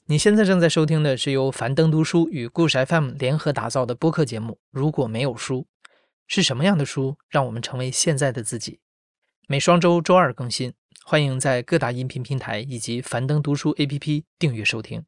你现在正在收听的是由樊登读书与故事 FM 联合打造的播客节目《如果没有书》，是什么样的书让我们成为现在的自己？每双周周二更新，欢迎在各大音频平台以及樊登读书 APP 订阅收听。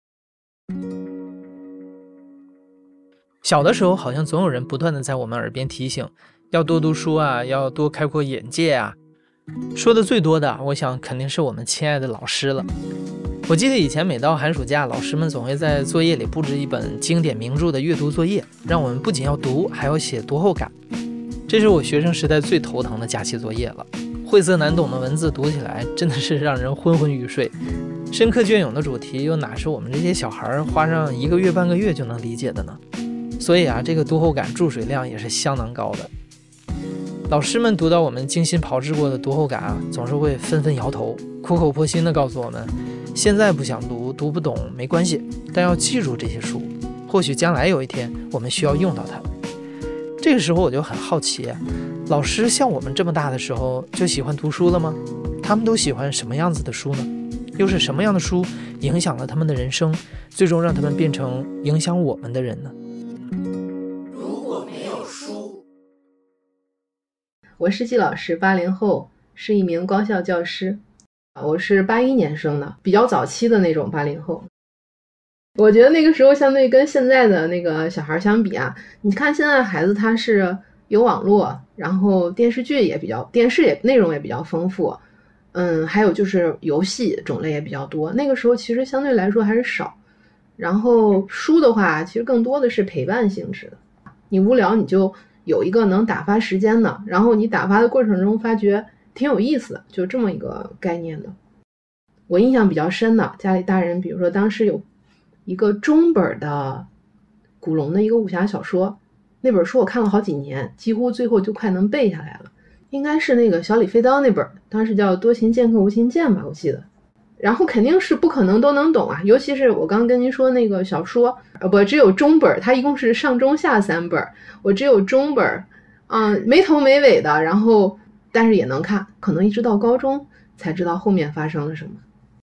小的时候好像总有人不断的在我们耳边提醒，要多读书啊，要多开阔眼界啊。说的最多的，我想肯定是我们亲爱的老师了。我记得以前每到寒暑假，老师们总会在作业里布置一本经典名著的阅读作业，让我们不仅要读，还要写读后感。这是我学生时代最头疼的假期作业了。晦涩难懂的文字读起来真的是让人昏昏欲睡，深刻隽永的主题又哪是我们这些小孩花上1个月半个月就能理解的呢？所以这个读后感注水量也是相当高的。老师们读到我们精心炮制过的读后感总是会纷纷摇头，苦口婆心地告诉我们，现在不想读，读不懂没关系，但要记住这些书，或许将来有一天我们需要用到它。这个时候我就很好奇，老师像我们这么大的时候就喜欢读书了吗？他们都喜欢什么样子的书呢？又是什么样的书影响了他们的人生，最终让他们变成影响我们的人呢？ 如果没有书。 我是季老师，80后，是一名高校教师。我是81年生的，比较早期的那种80后。我觉得那个时候相对跟现在的那个小孩相比你看现在的孩子他是有网络，然后电视内容也比较丰富，还有就是游戏种类也比较多。那个时候其实相对来说还是少。然后书的话，其实更多的是陪伴性质的。你无聊你就有一个能打发时间的，然后你打发的过程中发觉挺有意思的，就这么一个概念的。我印象比较深的，家里大人比如说当时有一个中本的古龙的一个武侠小说，那本书我看了好几年，几乎最后就快能背下来了，应该是那个小李飞刀那本，当时叫多情剑客无情剑吧，我记得。然后肯定是不可能都能懂尤其是我刚跟您说那个小说只有中本，它一共是上中下3本，我只有中本没头没尾的，然后但是也能看，可能一直到高中才知道后面发生了什么。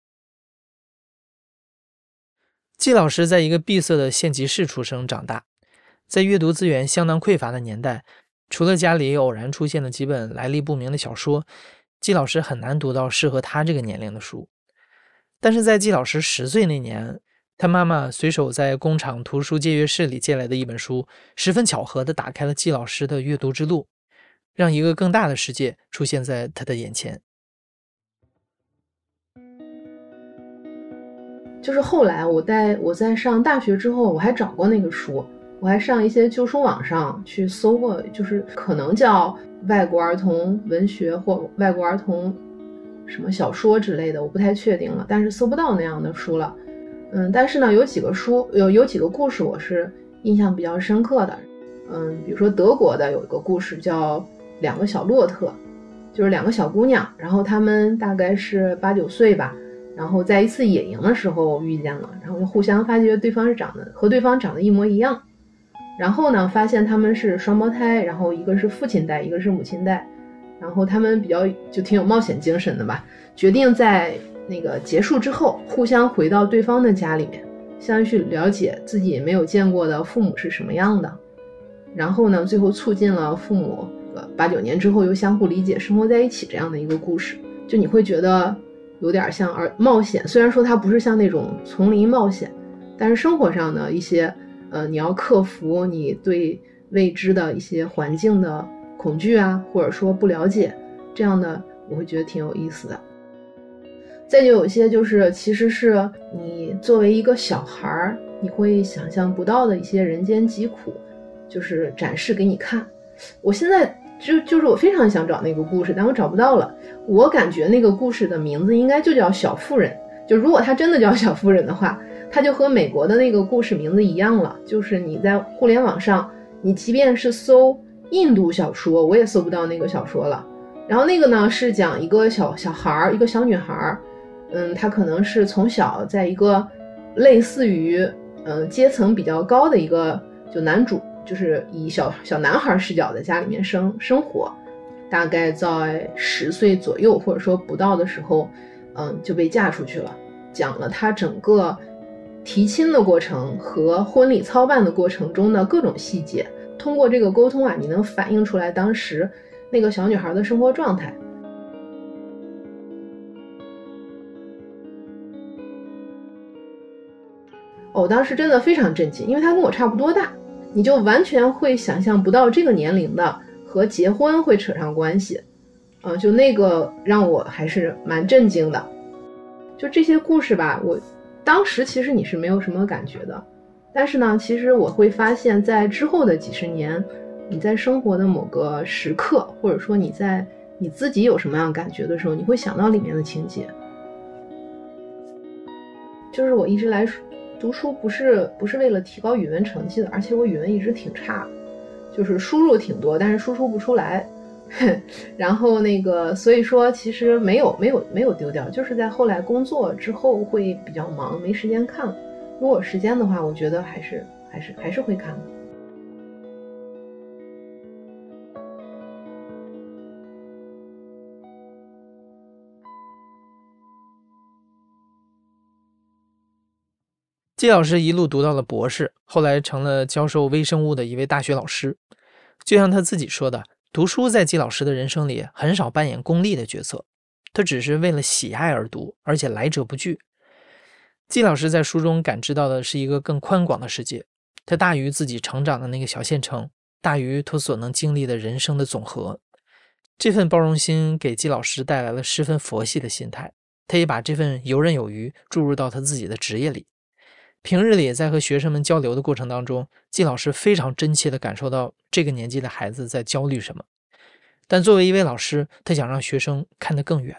季老师在一个闭塞的县级市出生长大，在阅读资源相当匮乏的年代，除了家里偶然出现的几本来历不明的小说，季老师很难读到适合他这个年龄的书。但是在季老师10岁那年，他妈妈随手在工厂图书借阅室里借来的一本书，十分巧合地打开了季老师的阅读之路，让一个更大的世界出现在他的眼前。 就是后来我在上大学之后，我还找过那个书，我还上一些旧书网上去搜过，就是可能叫外国儿童文学或外国儿童什么小说之类的，我不太确定了，但是搜不到那样的书了。但是呢，有几个故事我是印象比较深刻的。比如说德国的有一个故事叫2个小洛特，就是2个小姑娘，然后她们大概是8、9岁吧，然后在一次野营的时候遇见了，然后互相发觉和对方长得一模一样，然后呢发现他们是双胞胎，然后一个是父亲带，一个是母亲带，然后他们就挺有冒险精神的吧，决定在那个结束之后互相回到对方的家里面，相去了解自己没有见过的父母是什么样的，然后呢最后促进了父母8、9年之后又相互理解生活在一起这样的一个故事。就你会觉得有点像冒险，虽然说它不是像那种丛林冒险，但是生活上的一些你要克服你对未知的一些环境的恐惧或者说不了解，这样的我会觉得挺有意思的。再就有一些就是其实是你作为一个小孩你会想象不到的一些人间疾苦，就是展示给你看。我现在就是我非常想找那个故事，但我找不到了。我感觉那个故事的名字应该就叫小妇人，就如果它真的叫小妇人的话，它就和美国的那个故事名字一样了，就是你在互联网上你即便是搜印度小说我也搜不到那个小说了。然后那个呢是讲一个小孩，一个小女孩，她可能是从小在一个类似于阶层比较高的一个就男主，就是以小男孩视角在家里面生活，大概在10岁左右或者说不到的时候就被嫁出去了，讲了她整个提亲的过程和婚礼操办的过程中的各种细节，通过这个沟通啊，你能反映出来当时那个小女孩的生活状态。我当时真的非常震惊，因为她跟我差不多大，你就完全会想象不到这个年龄的和结婚会扯上关系，就那个让我还是蛮震惊的。就这些故事吧，我当时其实你是没有什么感觉的，但是呢，其实我会发现在之后的几十年，你在生活的某个时刻，或者说你在你自己有什么样感觉的时候，你会想到里面的情节。就是我一直来读书不是为了提高语文成绩的，而且我语文一直挺差，就是输入挺多，但是输出不出来。然后所以说其实没有丢掉，就是在后来工作之后会比较忙，没时间看了。如果有时间的话，我觉得还是会看的。 季老师一路读到了博士，后来成了教授微生物的一位大学老师。就像他自己说的，读书在季老师的人生里很少扮演功利的角色，他只是为了喜爱而读，而且来者不拒。季老师在书中感知到的是一个更宽广的世界，它大于自己成长的那个小县城，大于他所能经历的人生的总和。这份包容心给季老师带来了十分佛系的心态，他也把这份游刃有余注入到他自己的职业里。平日里在和学生们交流的过程当中，季老师非常真切地感受到这个年纪的孩子在焦虑什么，但作为一位老师，他想让学生看得更远。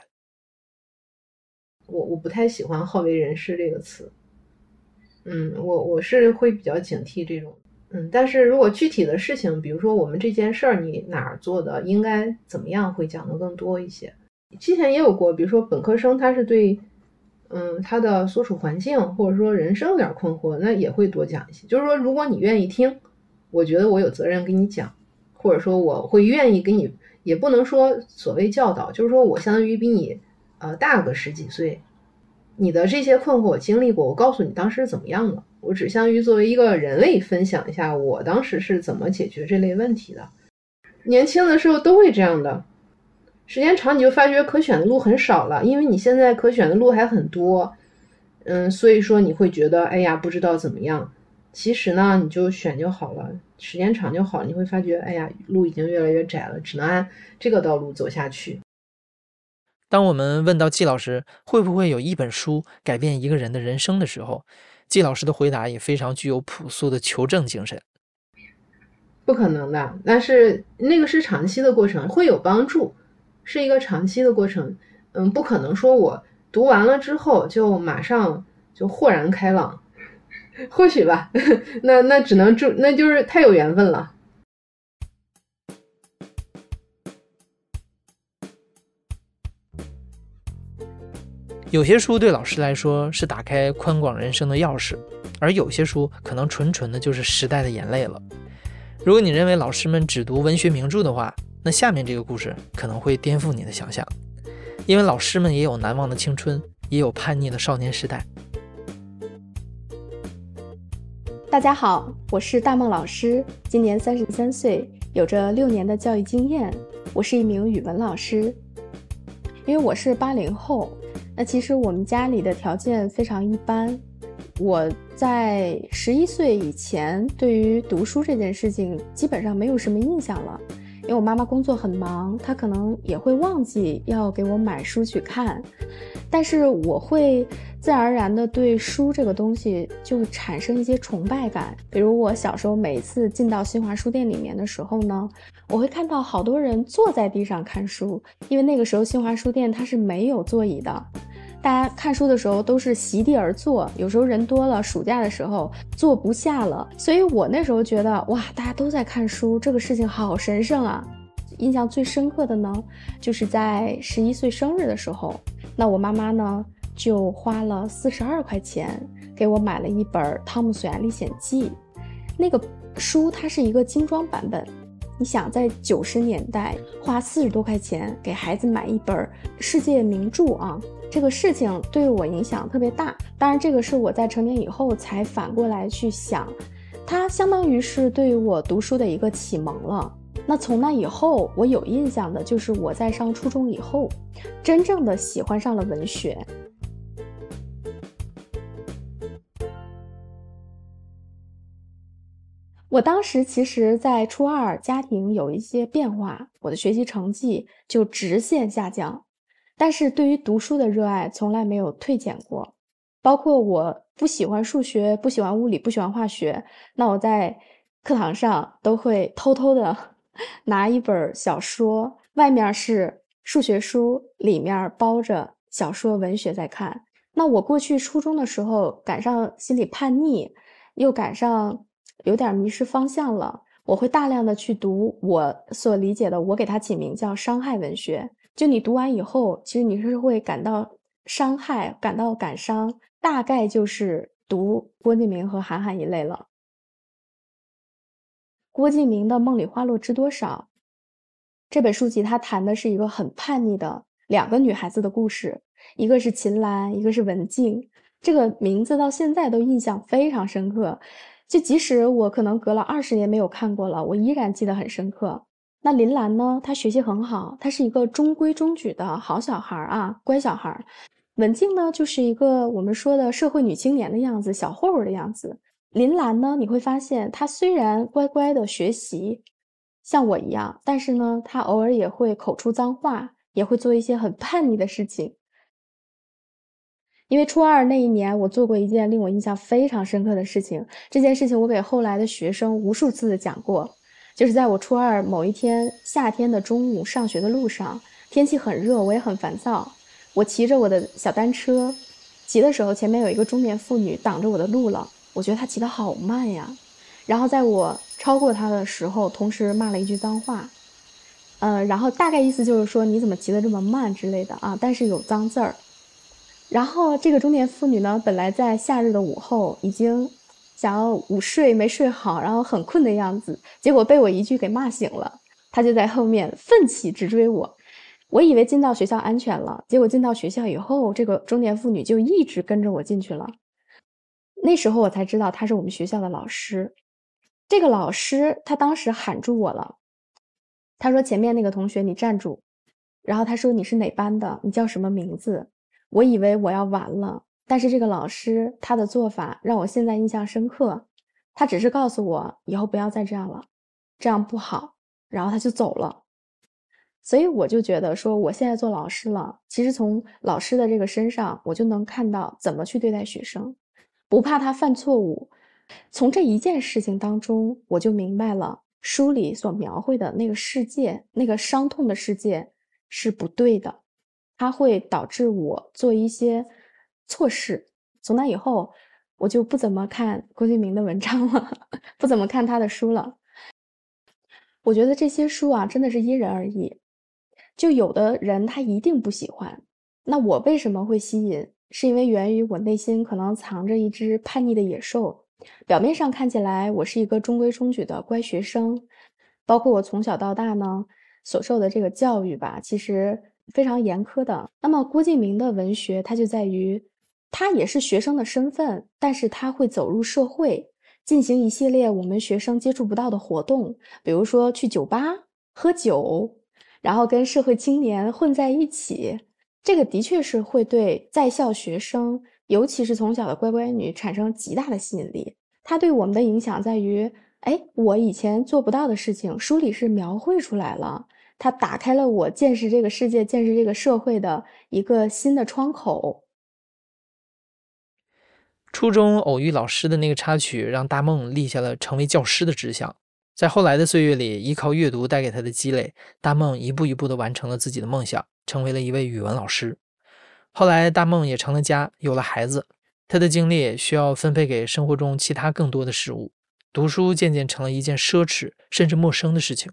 我不太喜欢好为人师这个词，我是会比较警惕这种，但是如果具体的事情，比如说我们这件事儿你哪儿做的应该怎么样，会讲得更多一些。之前也有过，比如说本科生他是对他的所处环境或者说人生有点困惑，那也会多讲一些。就是说如果你愿意听，我觉得我有责任跟你讲，或者说我会愿意给你，也不能说所谓教导，就是说我相当于比你大个10几岁，你的这些困惑我经历过，我告诉你当时是怎么样的，我只相当于作为一个人类分享一下我当时是怎么解决这类问题的。年轻的时候都会这样的，时间长你就发觉可选的路很少了，因为你现在可选的路还很多，所以说你会觉得哎呀不知道怎么样。其实呢你就选就好了，时间长就好，你会发觉哎呀路已经越来越窄了，只能按这个道路走下去。 当我们问到季老师会不会有一本书改变一个人的人生的时候，季老师的回答也非常具有朴素的求证精神。 不可能的，但是那个是长期的过程，会有帮助，是一个长期的过程。不可能说我读完了之后就马上就豁然开朗，或许吧，那只能那就是太有缘分了。 有些书对老师来说是打开宽广人生的钥匙，而有些书可能纯纯的就是时代的眼泪了。如果你认为老师们只读文学名著的话，那下面这个故事可能会颠覆你的想象，因为老师们也有难忘的青春，也有叛逆的少年时代。 大家好，我是大梦老师，今年33岁，有着6年的教育经验，我是一名语文老师。因为我是80后，那其实我们家里的条件非常一般。我在11岁以前，对于读书这件事情基本上没有什么印象了，因为我妈妈工作很忙，她可能也会忘记要给我买书去看。但是我会自然而然的对书这个东西就产生一些崇拜感。比如我小时候每次进到新华书店里面的时候呢，我会看到好多人坐在地上看书，因为那个时候新华书店它是没有座椅的，大家看书的时候都是席地而坐，有时候人多了，暑假的时候坐不下了，所以我那时候觉得哇，大家都在看书，这个事情好神圣啊。印象最深刻的呢，就是在11岁生日的时候，那我妈妈呢就花了42块钱给我买了一本《汤姆索亚历险记》。那个书它是一个精装版本，你想在90年代花40多块钱给孩子买一本世界名著啊， 这个事情对我影响特别大。当然这个是我在成年以后才反过来去想，它相当于是对我读书的一个启蒙了。那从那以后，我有印象的就是我在上初中以后，真正的喜欢上了文学。我当时其实在初二家庭有一些变化，我的学习成绩就直线下降，但是对于读书的热爱从来没有退减过。包括我不喜欢数学，不喜欢物理，不喜欢化学，那我在课堂上都会偷偷的拿一本小说，外面是数学书，里面包着小说文学在看。那我过去初中的时候赶上心理叛逆，又赶上有点迷失方向了，我会大量的去读我所理解的，我给它起名叫伤害文学。就你读完以后，其实你是会感到伤害，感到感伤，大概就是读郭敬明和韩寒一类了。郭敬明的《梦里花落知多少》这本书籍，它谈的是一个很叛逆的2个女孩子的故事，一个是秦岚，一个是文静。这个名字到现在都印象非常深刻，就即使我可能隔了20年没有看过了，我依然记得很深刻。那林兰呢，她学习很好，她是一个中规中矩的好小孩啊，乖小孩。文静呢，就是一个我们说的社会女青年的样子，小混混的样子。林兰呢，你会发现她虽然乖乖的学习，像我一样，但是呢，她偶尔也会口出脏话，也会做一些很叛逆的事情。因为初二那一年，我做过一件令我印象非常深刻的事情，这件事情我给后来的学生无数次的讲过，就是在我初二某一天夏天的中午上学的路上，天气很热，我也很烦躁，我骑着我的小单车，骑的时候前面有一个中年妇女挡着我的路了，我觉得她骑得好慢呀，然后在我超过她的时候，同时骂了一句脏话，然后大概意思就是说你怎么骑得这么慢之类的啊，但是有脏字儿。然后这个中年妇女呢，本来在夏日的午后已经想要午睡没睡好，然后很困的样子，结果被我一句给骂醒了。她就在后面奋起直追我，我以为进到学校安全了，结果进到学校以后，这个中年妇女就一直跟着我进去了。那时候我才知道她是我们学校的老师。这个老师他当时喊住我了，他说前面那个同学你站住，然后他说你是哪班的，你叫什么名字。我以为我要完了，但是这个老师他的做法让我现在印象深刻，他只是告诉我以后不要再这样了，这样不好，然后他就走了。所以我就觉得说我现在做老师了，其实从老师的这个身上我就能看到怎么去对待学生，不怕他犯错误。从这一件事情当中，我就明白了书里所描绘的那个世界，那个伤痛的世界是不对的，它会导致我做一些错事。从那以后，我就不怎么看郭敬明的文章了，不怎么看他的书了。我觉得这些书啊，真的是因人而异。就有的人他一定不喜欢，那我为什么会吸引？是因为源于我内心可能藏着一只叛逆的野兽。表面上看起来我是一个中规中矩的乖学生，包括我从小到大呢所受的这个教育吧，其实非常严苛的。那么郭敬明的文学，它就在于他也是学生的身份，但是他会走入社会，进行一系列我们学生接触不到的活动，比如说去酒吧喝酒，然后跟社会青年混在一起。这个的确是会对在校学生，尤其是从小的乖乖女产生极大的吸引力。它对我们的影响在于，我以前做不到的事情，书里是描绘出来了，它打开了我见识这个世界、见识这个社会的一个新的窗口。 初中偶遇老师的那个插曲，让大梦立下了成为教师的志向。在后来的岁月里，依靠阅读带给他的积累，大梦一步一步地完成了自己的梦想，成为了一位语文老师。后来大梦也成了家，有了孩子，他的精力需要分配给生活中其他更多的事物，读书渐渐成了一件奢侈甚至陌生的事情。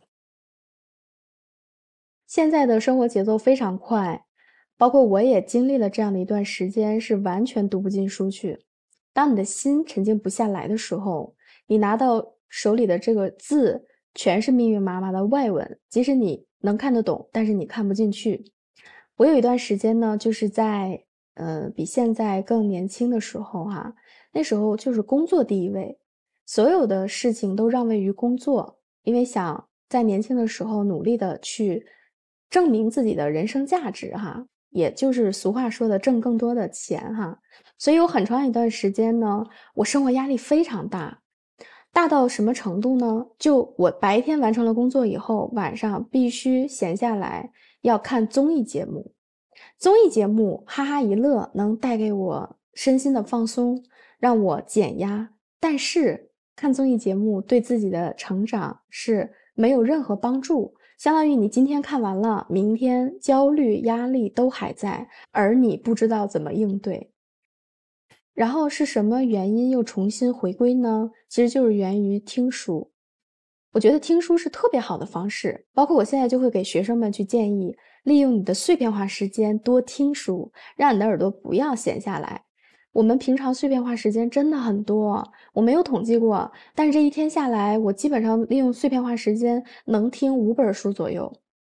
现在的生活节奏非常快，包括我也经历了这样的一段时间，是完全读不进书去。当你的心沉静不下来的时候，你拿到手里的这个字全是密密麻麻的外文，即使你能看得懂，但是你看不进去。我有一段时间呢，就是在比现在更年轻的时候哈，那时候就是工作第一位，所有的事情都让位于工作，因为想在年轻的时候努力的去证明自己的人生价值哈，也就是俗话说的挣更多的钱哈。所以有很长一段时间呢，我生活压力非常大，大到什么程度呢？就我白天完成了工作以后，晚上必须闲下来要看综艺节目。综艺节目哈哈一乐，能带给我身心的放松，让我减压。但是看综艺节目对自己的成长是没有任何帮助，相当于你今天看完了，明天焦虑压力都还在，而你不知道怎么应对。然后是什么原因又重新回归呢？其实就是源于听书。我觉得听书是特别好的方式，包括我现在就会给学生们去建议，利用你的碎片化时间多听书，让你的耳朵不要闲下来。我们平常碎片化时间真的很多，我没有统计过，但是这一天下来，我基本上利用碎片化时间能听5本书左右。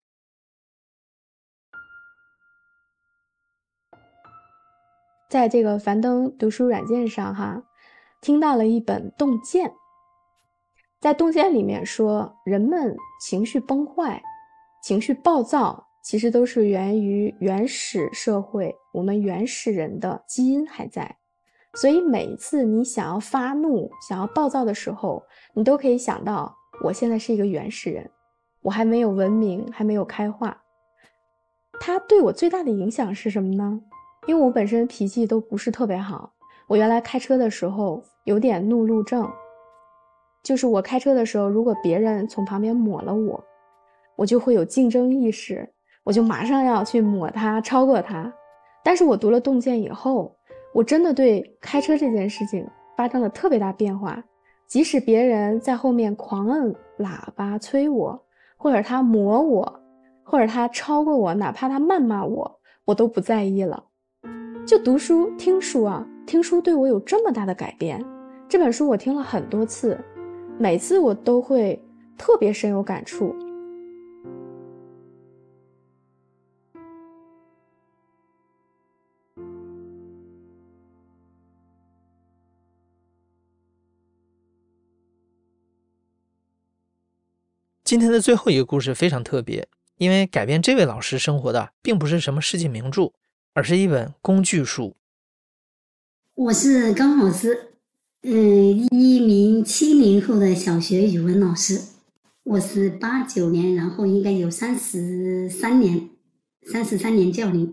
在这个樊登读书软件上哈，听到了一本《洞见》。在《洞见》里面说，人们情绪崩坏、情绪暴躁，其实都是源于原始社会，我们原始人的基因还在。所以每一次你想要发怒、想要暴躁的时候，你都可以想到，我现在是一个原始人，我还没有文明，还没有开化。它对我最大的影响是什么呢？因为我本身脾气都不是特别好，我原来开车的时候有点怒路症，就是我开车的时候，如果别人从旁边抹了我，我就会有竞争意识，我就马上要去抹他，超过他。但是我读了《洞见》以后，我真的对开车这件事情发生了特别大变化。即使别人在后面狂摁喇叭催我，或者他抹我，或者他超过我，哪怕他谩骂我，我都不在意了。就读书听书啊，听书对我有这么大的改变。这本书我听了很多次，每次我都会特别深有感触。 今天的最后一个故事非常特别，因为改变这位老师生活的并不是什么世界名著，而是一本工具书。 我是高老师，一名70后的小学语文老师。我是89年，然后应该有33年教龄。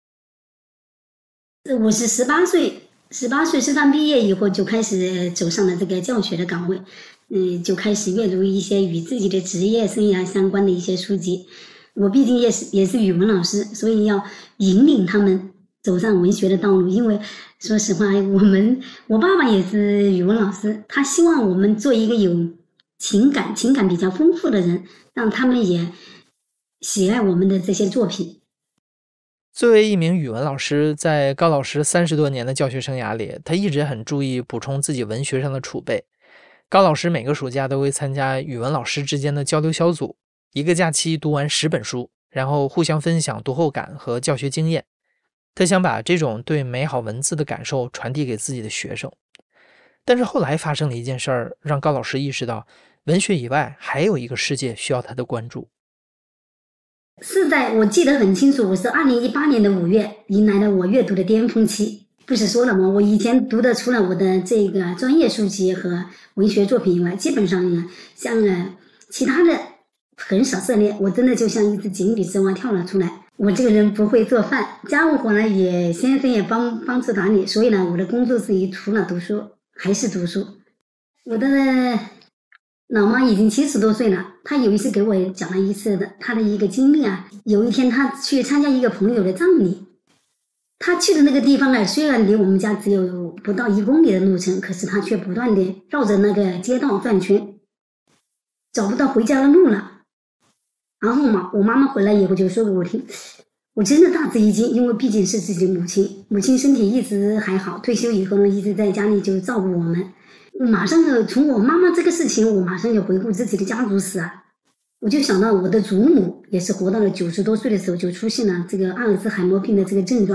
我是18岁师范毕业以后就开始走上了这个教学的岗位，就开始阅读一些与自己的职业生涯相关的一些书籍。我毕竟也是语文老师，所以要引领他们走上文学的道路。因为说实话，我爸爸也是语文老师，他希望我们做一个有情感比较丰富的人，让他们也喜爱我们的这些作品。 作为一名语文老师，在高老师30多年的教学生涯里，他一直很注意补充自己文学上的储备。高老师每个暑假都会参加语文老师之间的交流小组，一个假期读完10本书，然后互相分享读后感和教学经验。他想把这种对美好文字的感受传递给自己的学生。但是后来发生了一件事儿，让高老师意识到，文学以外还有一个世界需要他的关注。 是在我记得很清楚，我是2018年的5月迎来了我阅读的巅峰期。不是说了吗？我以前读的除了我的这个专业书籍和文学作品以外，基本上呢，像其他的很少涉猎。我真的就像一只井底之蛙跳了出来。我这个人不会做饭，家务活呢先生也帮助打理，所以呢，我的工作之一除了读书还是读书。我的老妈已经70多岁了，她有一次给我讲了一次她的一个经历啊。有一天她去参加一个朋友的葬礼，她去的那个地方呢，虽然离我们家只有不到1公里的路程，可是她却不断的绕着那个街道转圈，找不到回家的路了。然后嘛，我妈妈回来以后就说给我听，我真的大吃一惊，因为毕竟是自己母亲身体一直还好，退休以后呢，一直在家里就照顾我们。马上就从我妈妈这个事情，我马上就回顾自己的家族史啊。我就想到我的祖母也是活到了90多岁的时候就出现了这个阿尔兹海默病的这个症状，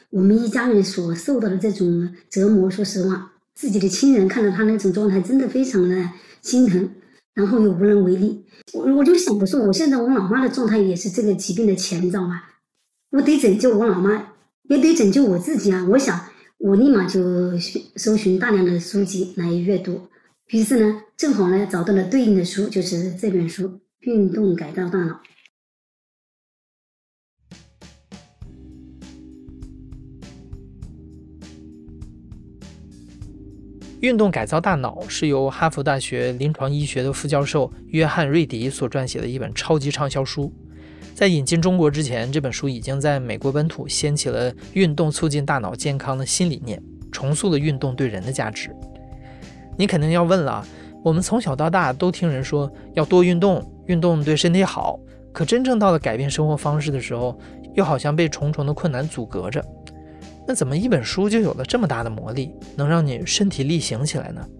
我们一家人所受到的这种折磨，说实话，自己的亲人看到他那种状态，真的非常的心疼，然后又无能为力。我就想说，我现在我老妈的状态也是这个疾病的前兆啊，我得拯救我老妈，也得拯救我自己啊！我想，我立马就搜寻大量的书籍来阅读，于是呢，正好呢找到了对应的书，就是这本书《运动改造大脑》。 运动改造大脑是由哈佛大学临床医学的副教授约翰·瑞迪所撰写的一本超级畅销书。在引进中国之前，这本书已经在美国本土掀起了运动促进大脑健康的新理念，重塑了运动对人的价值。你肯定要问了，我们从小到大都听人说要多运动，运动对身体好，可真正到了改变生活方式的时候，又好像被重重的困难阻隔着。那怎么一本书就有了这么大的魔力，能让你身体力行起来呢？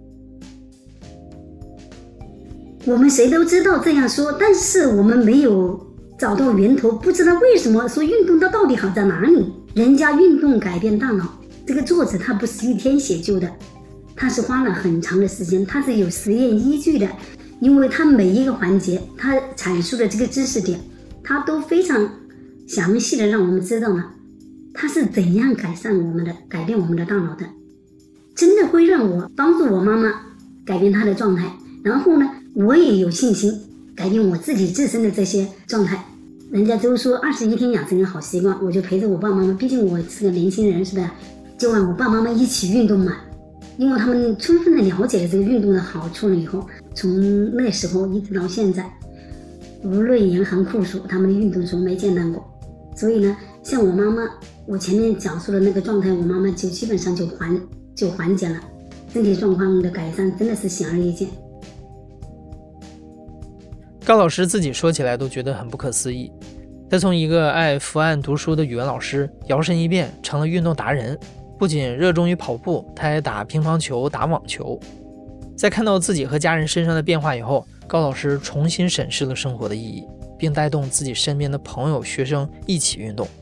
我们谁都知道这样说，但是我们没有找到源头，不知道为什么说运动它到底好在哪里。人家运动改变大脑，这个作者他不是一天写就的，他是花了很长的时间，他是有实验依据的，因为他每一个环节他阐述的这个知识点，他都非常详细的让我们知道了他是怎样改变我们的大脑的，真的会让我帮助我妈妈改变她的状态，然后呢，我也有信心改变我自己自身的这些状态。人家都说21天养成一个好习惯，我就陪着我爸妈妈，毕竟我是个年轻人，是吧？就让我爸妈妈一起运动嘛，因为他们充分的了解了这个运动的好处了以后，从那时候一直到现在，无论严寒酷暑，他们的运动从没间断过。所以呢，像我妈妈，我前面讲述的那个状态，我妈妈就基本上就缓解了，身体状况的改善真的是显而易见。 高老师自己说起来都觉得很不可思议，他从一个爱伏案读书的语文老师摇身一变成了运动达人，不仅热衷于跑步，他还打乒乓球、打网球。在看到自己和家人身上的变化以后，高老师重新审视了生活的意义，并带动自己身边的朋友、学生一起运动。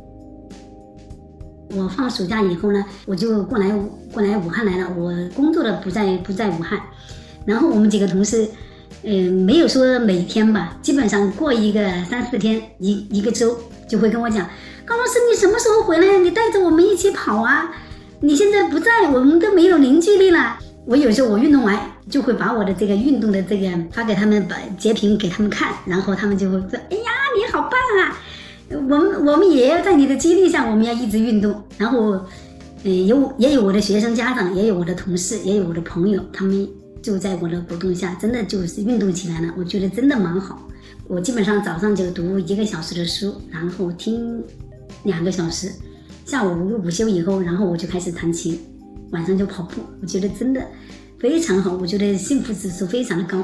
我放暑假以后呢，我就过来武汉来了。我工作的不在武汉，然后我们几个同事，没有说每天吧，基本上过一个3-4天，一个周就会跟我讲，高老师你什么时候回来？你带着我们一起跑啊！你现在不在，我们都没有凝聚力了。我有时候我运动完就会把我的这个运动的这个发给他们，把截屏给他们看，然后他们就会说，哎呀你好棒啊！我们也要在你的激励下，我们要一直运动。然后也有我的学生家长，也有我的同事，也有我的朋友，他们就在我的鼓动下真的就是运动起来了。我觉得真的蛮好。我基本上早上就读1个小时的书，然后听2个小时，下午午休以后，然后我就开始弹琴，晚上就跑步。我觉得真的非常好，我觉得幸福指数非常的高。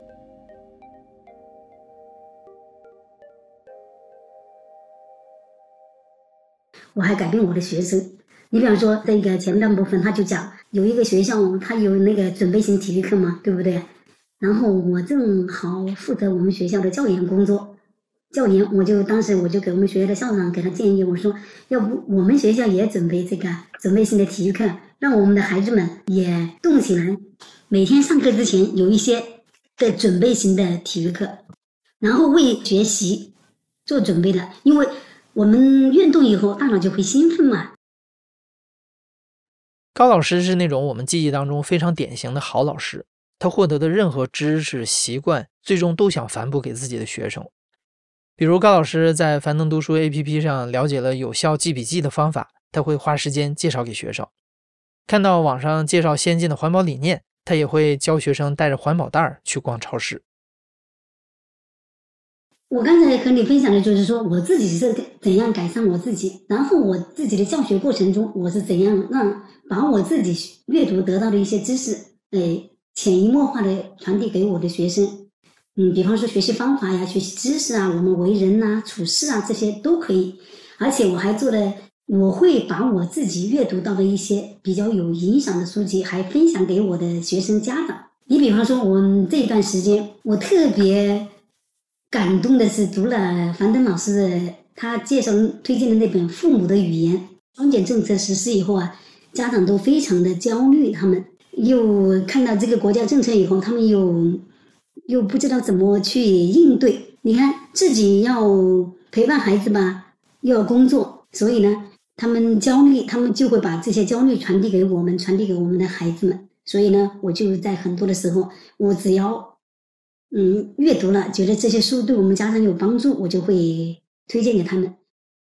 我还改变我的学生，你比方说这个前半部分他就讲有一个学校他有那个准备型体育课嘛，对不对？然后我正好负责我们学校的教研工作，当时我就给我们学校的校长给他建议，我说要不我们学校也准备这个准备性的体育课，让我们的孩子们也动起来，每天上课之前有一些的准备型的体育课，然后为学习做准备的，因为我们运动以后大脑就会兴奋嘛。 高老师是那种我们记忆当中非常典型的好老师，他获得的任何知识习惯最终都想反哺给自己的学生。比如高老师在樊登读书 APP 上了解了有效记笔记的方法，他会花时间介绍给学生。看到网上介绍先进的环保理念，他也会教学生带着环保袋去逛超市。 我刚才和你分享的就是说我自己是怎样改善我自己，然后我自己的教学过程中我是怎样把我自己阅读得到的一些知识潜移默化的传递给我的学生。比方说学习方法呀，学习知识啊，我们为人啊处事啊，这些都可以。而且我还我会把我自己阅读到的一些比较有影响的书籍还分享给我的学生家长。你比方说我这段时间我特别感动的是读了樊登老师的他推荐的那本《父母的语言》， 双减政策实施以后啊，家长都非常的焦虑，他们又看到这个国家政策以后，他们又不知道怎么去应对。你看自己要陪伴孩子吧，又要工作，所以呢他们焦虑，他们就会把这些焦虑传递给我们，传递给我们的孩子们。所以呢我就在很多的时候，我只要阅读了，觉得这些书对我们家长有帮助，我就会推荐给他们。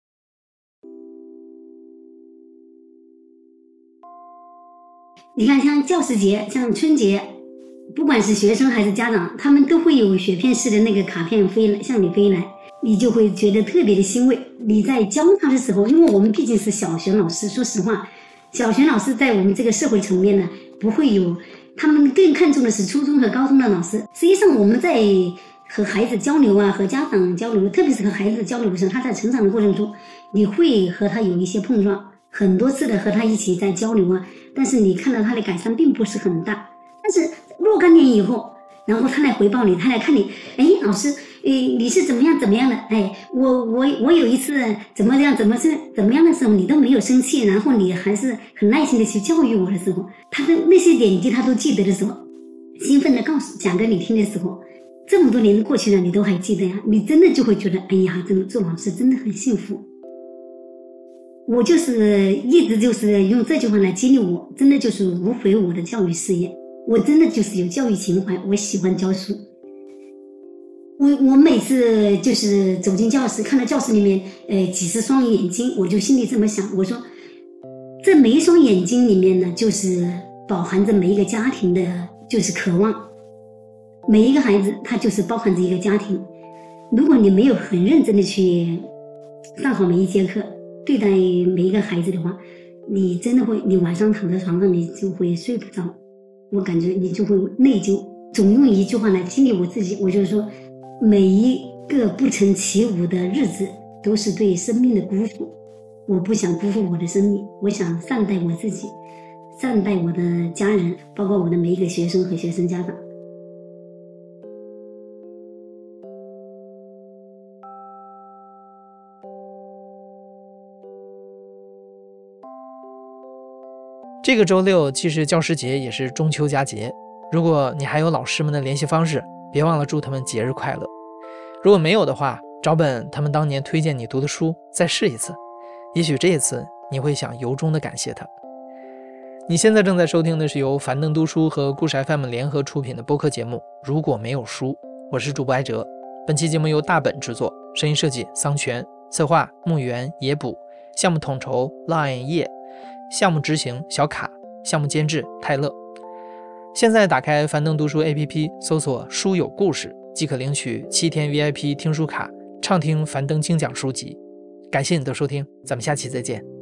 你看像教师节，像春节，不管是学生还是家长，他们都会有雪片式的那个卡片向你飞来，你就会觉得特别的欣慰。你在教他的时候，因为我们毕竟是小学老师，说实话，小学老师在我们这个社会层面呢，不会有，他们更看重的是初中和高中的老师。实际上我们在和孩子交流啊，和家长交流，特别是和孩子交流的时候，他在成长的过程中，你会和他有一些碰撞，很多次的和他一起在交流啊，但是你看到他的改善并不是很大。但是若干年以后，然后他来回报你，他来看你，老师，你是怎么样的？我有一次怎么样的时候，你都没有生气，然后你还是很耐心的去教育我的时候，他的那些点滴他都记得的时候，兴奋的讲给你听的时候，这么多年过去了，你都还记得呀？你真的就会觉得，真的做老师真的很幸福。我就是一直就是用这句话来激励我，真的就是无悔我的教育事业。我真的就是有教育情怀，我喜欢教书。我每次就是走进教室，看到教室里面几十双眼睛，我就心里这么想，我说这每一双眼睛里面呢，就是饱含着每一个家庭的就是渴望，每一个孩子他就是包含着一个家庭。如果你没有很认真的去上好每一节课，对待每一个孩子的话，你真的会，你晚上躺在床上你就会睡不着，我感觉你就会内疚。总用一句话来激励我自己，我就是说，每一个不曾起舞的日子都是对生命的辜负。我不想辜负我的生命，我想善待我自己，善待我的家人，包括我的每一个学生和学生家长。 这个周六既是教师节，也是中秋佳节。如果你还有老师们的联系方式，别忘了祝他们节日快乐。如果没有的话，找本他们当年推荐你读的书再试一次，也许这一次你会想由衷的感谢他。你现在正在收听的是由樊登读书和故事 FM 联合出品的播客节目《如果没有书》，我是主播艾哲。本期节目由大本制作，声音设计桑泉，策划木源野补，项目统筹 Lion 叶，项目执行小卡，项目监制泰勒。现在打开樊登读书 APP， 搜索书有故事，即可领取7天 VIP 听书卡，畅听樊登精讲书籍。感谢你的收听，咱们下期再见。